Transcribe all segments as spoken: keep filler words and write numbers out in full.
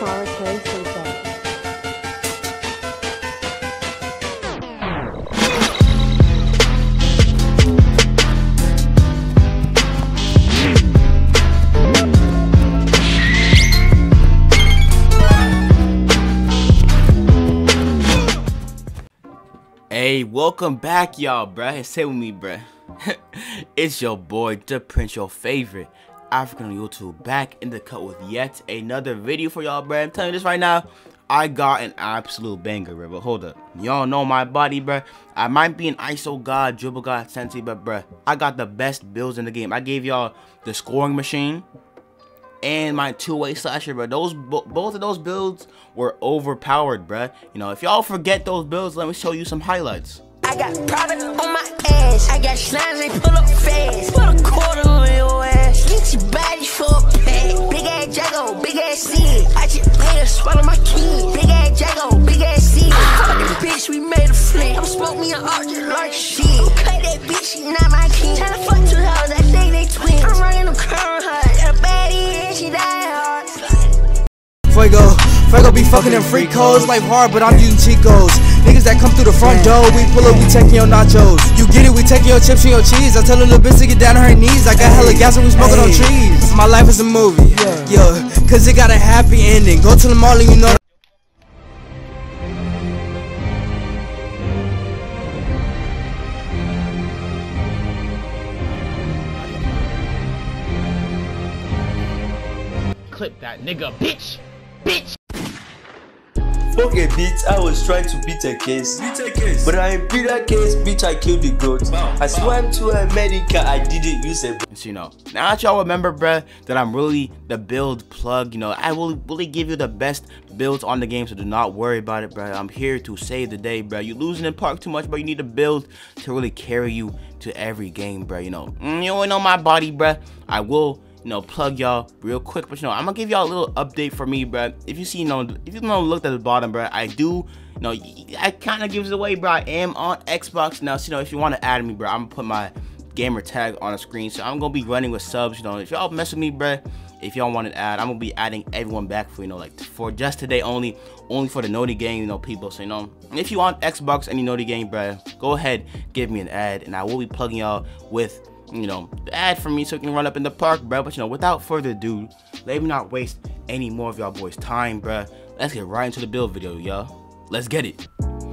Military Station. Hey, welcome back, y'all, bruh. Say with me, bruh. It's your boy, the Prince, your favorite African on YouTube, back in the cut with yet another video for y'all, bruh. I'm telling you this right now, I got an absolute banger, bruh. But hold up, y'all know my body, bruh. I might be an I S O god, dribble god, sensei, but bruh, I got the best builds in the game. I gave y'all the scoring machine and my two-way slasher, bro. Those both of those builds were overpowered, bruh. You know, if y'all forget those builds, let me show you some highlights. I got product on my ass. I got slimes, they pull up fast. Put a quarter on your ass. Get your body for a pack. Big ass Jago, big ass seed. I just made her swallow my kid. Big ass Jago, big ass seed. Fucking bitch, we made a flip. I'm smoke me an arch just like shit. Cut that bitch, she not my king. Tryna fuck two hoes, I think they twins. I'm running them current hard. That baddie and she die hard. Fuego, Fuego be fucking them free codes. Life hard, but I'm using Chicos. Niggas that come through the front door, we pull up, we taking your nachos. You get it, we taking your chips and your cheese. I tell her little bitch to get down on her knees. I got hella gas and we smoking on trees. My life is a movie, yeah, cause it got a happy ending. Go to the mall and you know. Clip that nigga, bitch, bitch. Fuck a bitch, I was trying to beat a case. Beat a case. But I beat a case, bitch, I killed the goat. Wow, I swam wow. to America, I didn't use a So, you know, now that y'all remember, bruh, that I'm really the build plug, you know, I will really give you the best builds on the game, so do not worry about it, bruh. I'm here to save the day, bruh. You're losing in park too much, but you need a build to really carry you to every game, bruh. You know, mm, you only know my body, bruh. I will, you know, plug y'all real quick, but you know, I'm gonna give y'all a little update for me, bruh. If you see, you know, if you know, looked at the bottom, bruh, I do, you know, I kind of gives it away, bruh. I am on Xbox now, so you know, if you want to add me, bruh, I'm gonna put my gamer tag on the screen, so I'm gonna be running with subs. You know, if y'all mess with me, bruh, if y'all want to add, I'm gonna be adding everyone back for, you know, like for just today only, only for the Naughty Gang, you know, people. So you know, if you want Xbox and you Naughty Gang, bruh, go ahead, give me an ad, and I will be plugging y'all with, you know, the ad for me so you can run up in the park, bruh. But you know, without further ado, let me not waste any more of y'all boys' time, bruh. Let's get right into the build video, y'all. Let's get it.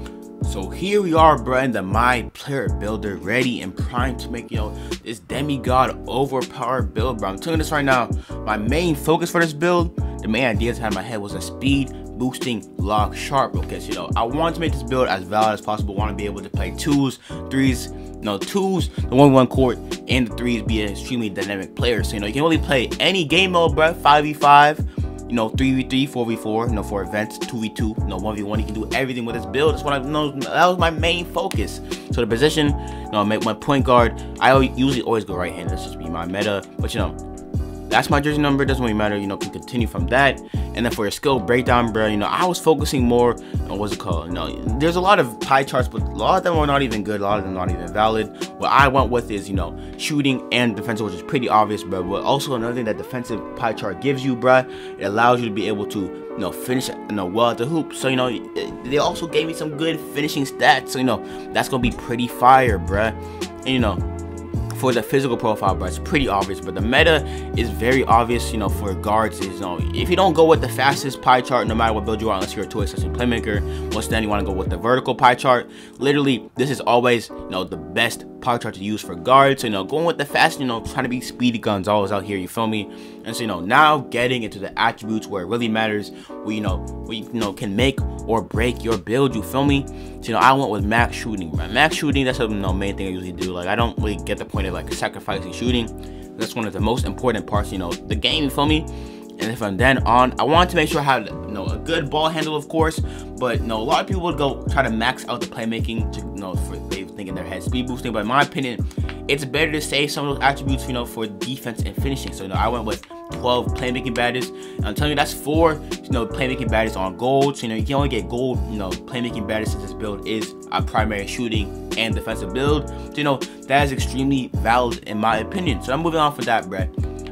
So here we are, bruh, in the My Player Builder, ready and primed to make, you know, this demigod overpowered build, bro. I'm telling you this right now. My main focus for this build, the main ideas I had in my head was a speed boosting lock sharp, because you know, I want to make this build as valid as possible. Want to be able to play twos, threes, no twos, the one one court, and the threes, be an extremely dynamic player. So you know, you can really play any game mode, bruh. five v five, you know, three v three, four v four, you know, for events, two v two, you know, one v one. You can do everything with this build. That's what I know. That was my main focus. So the position, you know, my point guard, I usually always go right handed. This just be my meta, but you know, that's my jersey number. Doesn't really matter, you know, can continue from that. And then for your skill breakdown, bro, you know, I was focusing more on what's it called, you know, there's a lot of pie charts, but a lot of them are not even good, a lot of them are not even valid. What I went with is, you know, shooting and defensive, which is pretty obvious, bro. But also another thing that defensive pie chart gives you, bro, it allows you to be able to, you know, finish, you know, well at the hoop. So you know, they also gave me some good finishing stats, so you know, that's gonna be pretty fire, bro. And you know, for the physical profile, bro, it's pretty obvious, but the meta is very obvious, you know, for guards. Is, you know, if you don't go with the fastest pie chart, no matter what build you are, unless you're a toy assistant playmaker, once then you want to go with the vertical pie chart. Literally, this is always, you know, the best pie chart to use for guards. So, you know, going with the fast, you know, trying to be speedy guns always out here, you feel me? And so, you know, now getting into the attributes where it really matters, where, you know, where you, you know, can make or break your build, you feel me? So, you know, I went with max shooting, bro. Max shooting, that's the, you know, main thing I usually do. Like, I don't really get the point of like sacrificing shooting. That's one of the most important parts, you know, the game, you feel me? And if from then on, I wanted to make sure I had, you know, a good ball handle, of course, but you know, a lot of people would go try to max out the playmaking to, you know, for they think in their head speed boosting. But in my opinion, it's better to save some of those attributes, you know, for defense and finishing. So you know, I went with twelve playmaking badges. And I'm telling you, that's four, you know, playmaking badges on gold. So you know, you can only get gold, you know, playmaking badges since this build is a primary shooting and defensive build. So you know, that is extremely valid in my opinion. So I'm moving on for that, bruh.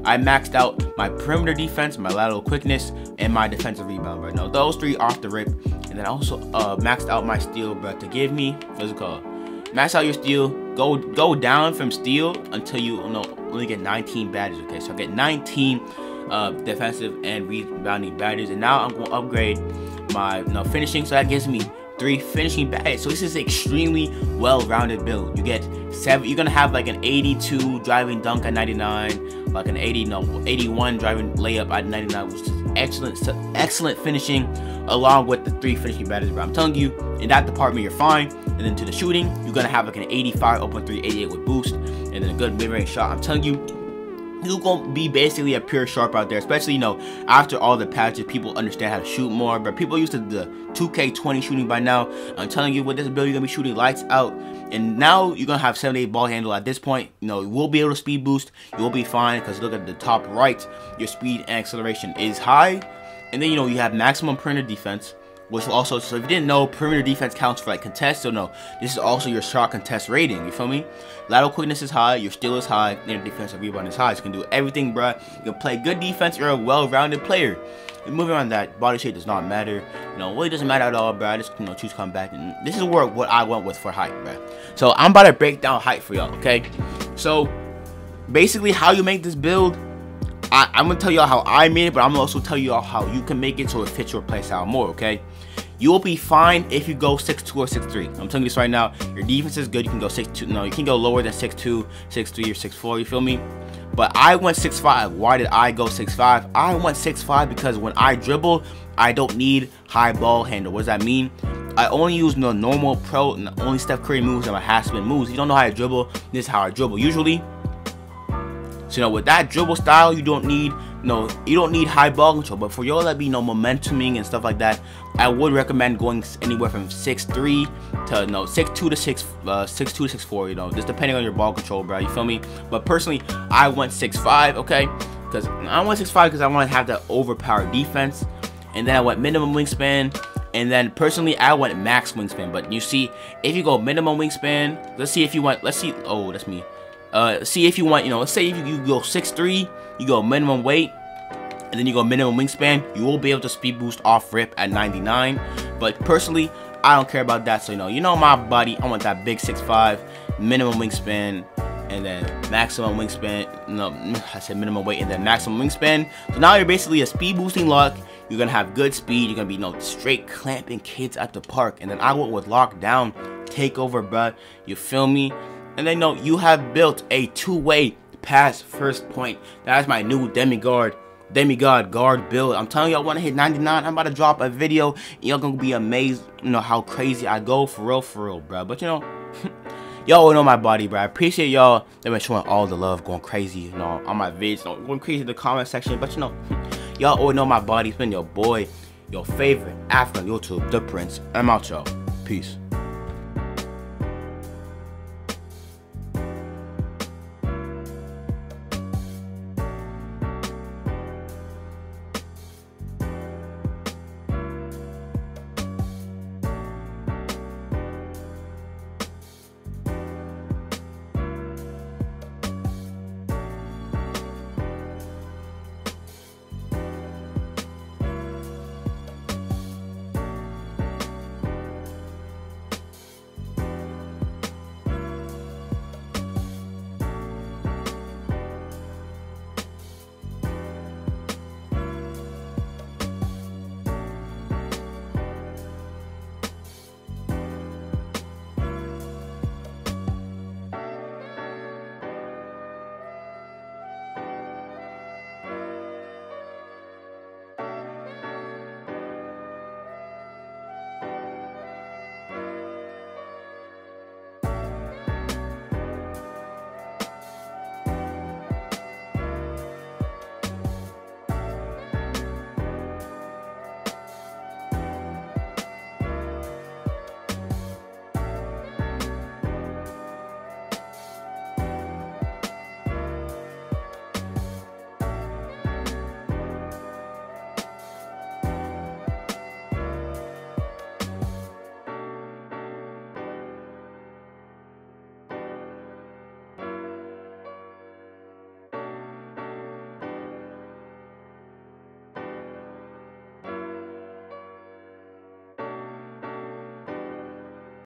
I maxed out my perimeter defense, my lateral quickness, and my defensive rebound, bro. Now those three off the rip. And then I also uh, maxed out my steal, bro, to give me, what's it called? Max out your steal. Go go down from steal until you, you know, only get nineteen badges, okay? So I get nineteen uh, defensive and rebounding badges. And now I'm going to upgrade my you know, finishing. So that gives me three finishing badges. So this is extremely well-rounded build. You get seven. You're gonna have like an eighty-two driving dunk at ninety-nine, like an eighty, no, eighty-one driving layup at ninety-nine, which is excellent, excellent finishing, along with the three finishing badges. But I'm telling you, in that department, you're fine. And then to the shooting, you're gonna have like an eighty-five open three, eighty-eight with boost, and then a good mid-range shot. I'm telling you, you're gonna be basically a pure sharp out there, especially, you know, after all the patches, people understand how to shoot more. But people used to the two K twenty shooting by now. I'm telling you, with this build, you're gonna be shooting lights out. And now you're gonna have seventy-eight ball handle at this point. You know, you will be able to speed boost. You will be fine, because look at the top right, your speed and acceleration is high. And then, you know, you have maximum perimeter defense, which also, so if you didn't know, perimeter defense counts for like contest. So no, this is also your shot contest rating. You feel me? Lateral quickness is high, your steal is high, and your defensive rebound is high. So you can do everything, bruh. You can play good defense. You're a well-rounded player. And moving on, that body shape does not matter. You know, really doesn't matter at all, bruh. I just, you know, choose come back, and this is where what I went with for height, bruh. So I'm about to break down height for y'all, okay? So basically, how you make this build, I, I'm gonna tell y'all how I made it, but I'm gonna also tell y'all how you can make it so it fits your playstyle more, okay? You will be fine if you go six two or six three. I'm telling you this right now. Your defense is good. You can go six two. No, you can go lower than six two, six three, or six four. You feel me? But I went six five. Why did I go six five? I went six five because when I dribble, I don't need high ball handle. What does that mean? I only use the normal pro and the only Steph Curry moves and my half spin moves. You don't know how to dribble. This is how I dribble usually. So, you know, with that dribble style, you don't need no, you don't need high ball control. But for y'all that be, you know, momentuming and stuff like that, I would recommend going anywhere from six three to no six two to six uh, six two to six four. You know, just depending on your ball control, bro. You feel me? But personally, I went six five, okay? Because I went six five because I want to have that overpowered defense, and then I went minimum wingspan. And then personally, I went max wingspan. But you see, if you go minimum wingspan, let's see if you want. Let's see. Oh, that's me. Uh, see if you want, you know, let's say if you, you go six three, you go minimum weight, and then you go minimum wingspan, you will be able to speed boost off rip at ninety-nine. But personally, I don't care about that. So, you know, you know my body, I want that big six five, minimum wingspan, and then maximum wingspan. No, I said minimum weight and then maximum wingspan. So now you're basically a speed boosting lock. You're gonna have good speed. You're gonna be, you know, straight clamping kids at the park. And then I went with lockdown takeover, bruh. You feel me? And then, no, you have built a two-way pass first point. That's my new demigod, demigod guard build. I'm telling y'all, I want to hit ninety-nine. I'm about to drop a video. Y'all gonna be amazed, you know, how crazy I go for real, for real, bro. But you know, y'all know my body, bro. I appreciate y'all. They've been showing all the love, going crazy, you know, on my vids, you know, going crazy in the comment section. But you know, y'all all know my body. It's been your boy, your favorite African YouTube, The Prince. I'm out, y'all. Peace.